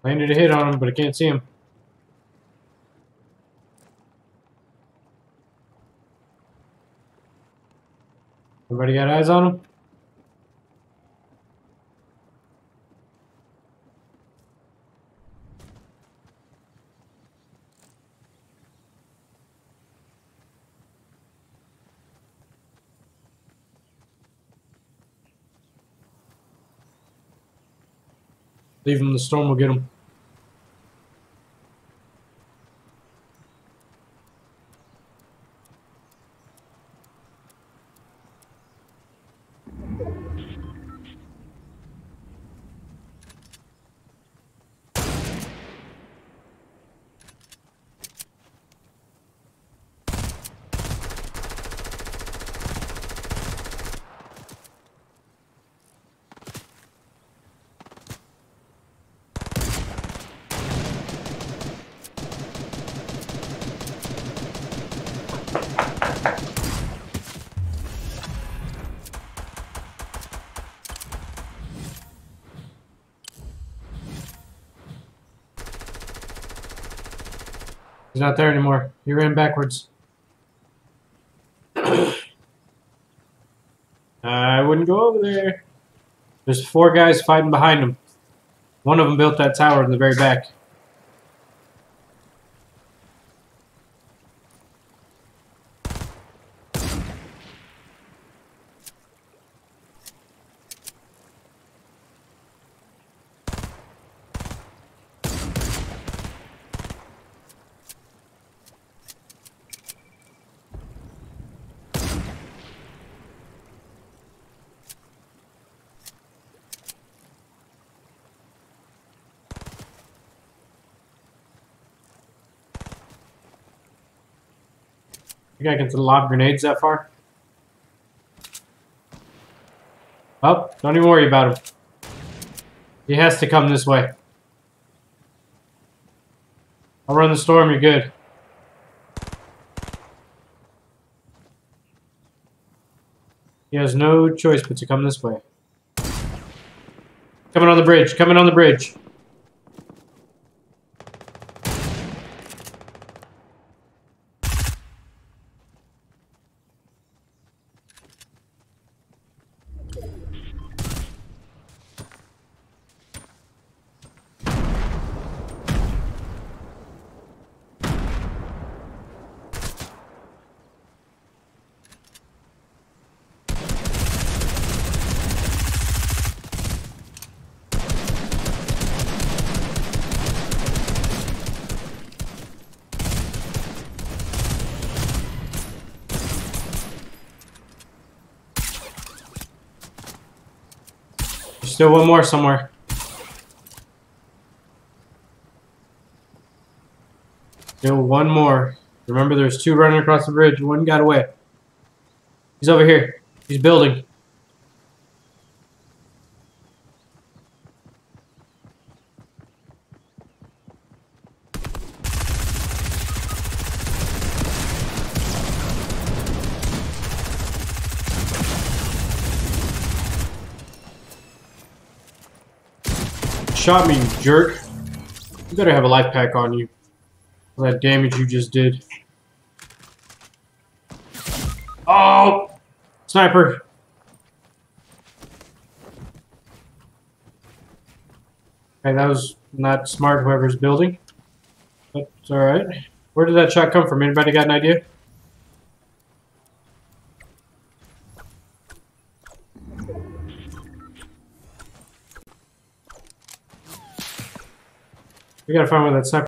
Landed a hit on him, but I can't see him. Everybody got eyes on him? Leave him, the storm will get him. He's not there anymore. He ran backwards. I wouldn't go over there. There's 4 guys fighting behind him. One of them built that tower in the very back. You guy can lob grenades that far? Oh, don't even worry about him. He has to come this way. I'll run the storm, you're good. He has no choice but to come this way. Coming on the bridge, coming on the bridge. Still one more somewhere. Still one more. Remember, there's 2 running across the bridge. One got away. He's over here. He's building. Shot me, you jerk. You better have a life pack on you. All that damage you just did. Oh! Sniper! Okay, that was not smart, whoever's building. But it's alright. Where did that shot come from? Anybody got an idea? We gotta find where that sniper